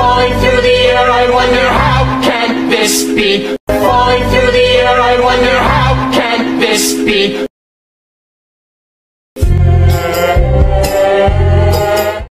Falling through the air, I wonder how can this be? Falling through the air, I wonder how can this be?